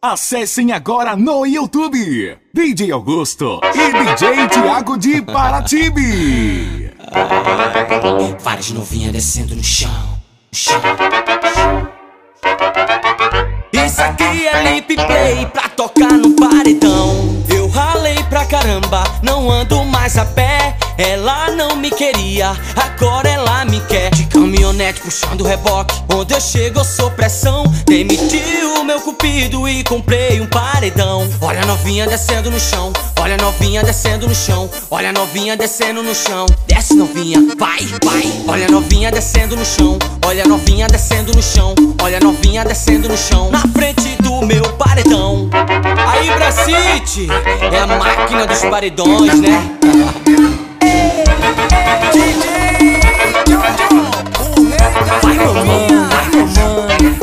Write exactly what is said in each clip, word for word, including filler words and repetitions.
Acessem agora no YouTube D J Augusto e D J Thiago de Paratibe. Ai, várias novinhas descendo no chão, no chão. Isso aqui é lip play pra tocar no paredão. Eu ralei pra caramba, não ando mais a pé. Ela não me queria, agora ela me quer. De caminhonete puxando reboque, onde eu chego eu sou pressão. Demiti o meu cupido e comprei um paredão. Olha a novinha descendo no chão, olha a novinha descendo no chão, olha a novinha descendo no chão. Desce novinha, vai, vai. Olha a novinha descendo no chão, olha a novinha descendo no chão, olha a novinha descendo no chão. Na frente do meu paredão. Aí Bracite é a máquina dos paredões, né? Vai mamãe, vai mamãe.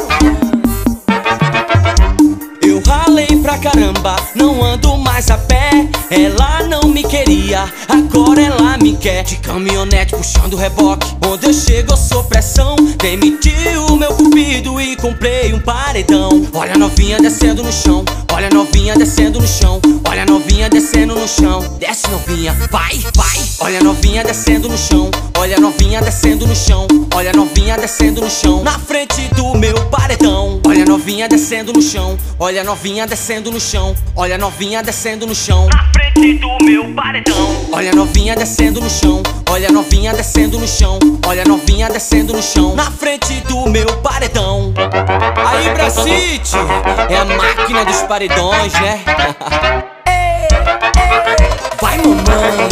Eu ralei pra caramba, não ando mais a pé. Ela não me queria, agora ela me quer. De caminhonete puxando reboque, onde eu chego eu sou pressão. Demiti o meu cupido e comprei um paredão. Olha a novinha descendo no chão, olha a novinha descendo no chão, olha a novinha descendo no chão. Desce novinha, vai, vai. Olha a novinha descendo no chão, olha a novinha descendo no chão, olha a novinha descendo no chão. Na frente do meu paredão. Olha a novinha descendo no chão, olha a novinha descendo no chão, olha a novinha descendo no chão. Na frente do meu paredão. Olha a novinha descendo no chão, olha a novinha descendo no chão, olha a novinha descendo no chão. Na frente do meu paredão. Aí Bracite é a máquina dos paredões, né? Vai mamãe.